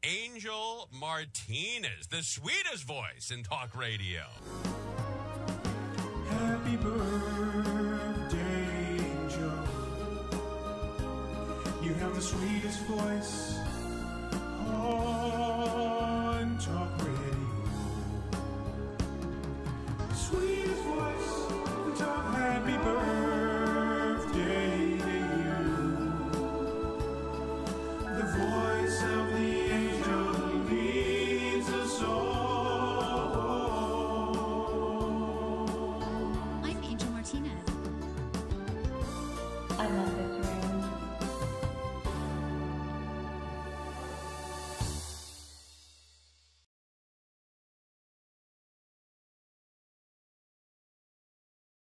Angel Martinez, the sweetest voice in talk radio. Happy birthday, Angel. You have the sweetest voice on talk radio. The sweetest voice on talk. Happy birthday to you. The voice of the angel leads us all. I'm Angel Martinez. I love it.